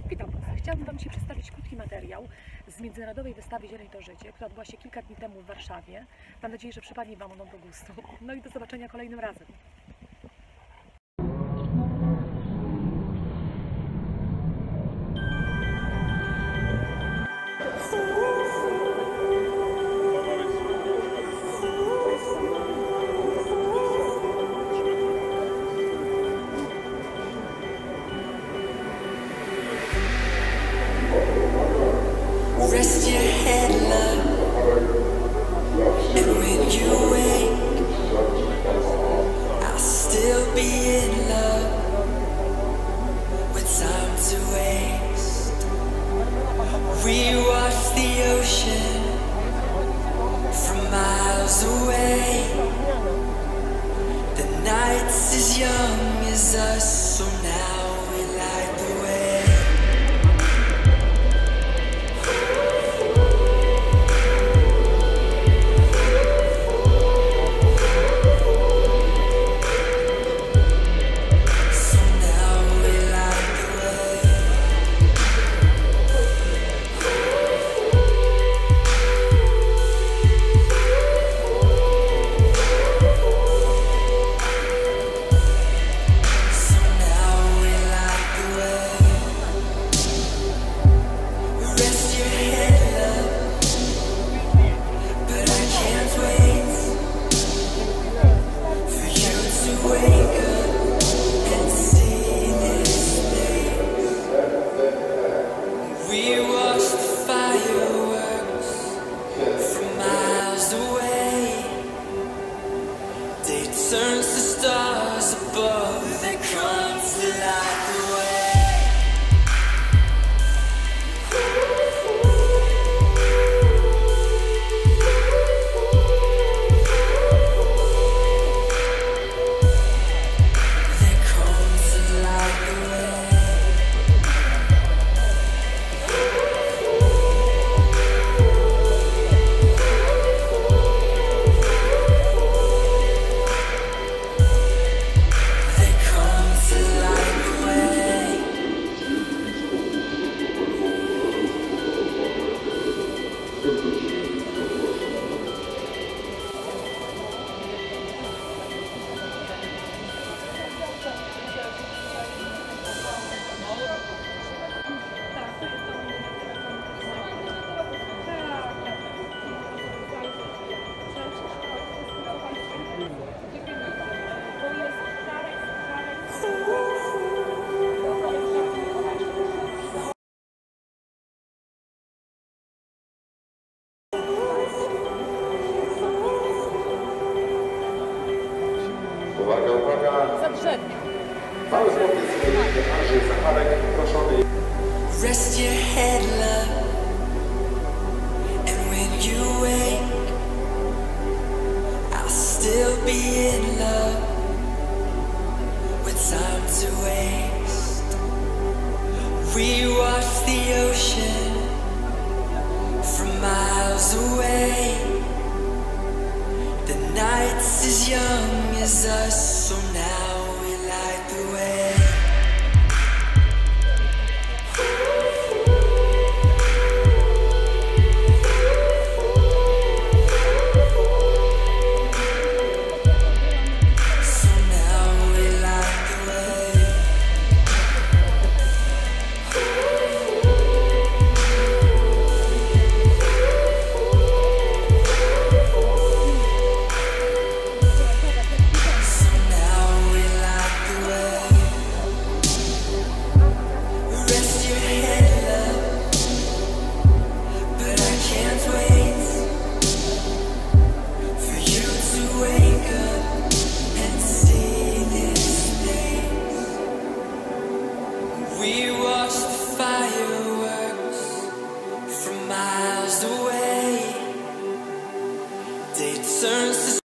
Witam Was. Chciałabym Wam dzisiaj przedstawić krótki materiał z międzynarodowej wystawy Zieleń to Życie, która odbyła się kilka dni temu w Warszawie. Mam nadzieję, że przypadnie Wam ono do gustu. No i do zobaczenia kolejnym razem. Rest your head, love, and when you wake, I'll still be in love with time to waste. We watch the ocean from miles away. The night's as young as us, so now we light the way. We watch the fireworks from miles away. They turn to stars above. They come to light the way. They come to light the way. Uwaga, uwaga! Zadrzewnie. Mały chłopiec, Andrzej Zacharek, proszony. Rest your head, love, and when you wake, I'll still be in love with time to waste. We watch the ocean from miles away. The night's as young as us, so now we light the way. So now we light the way. So now we light the way. Rest your head, love, but I can't wait for you to wake up and see this place. We watch the fireworks from miles away. They turn to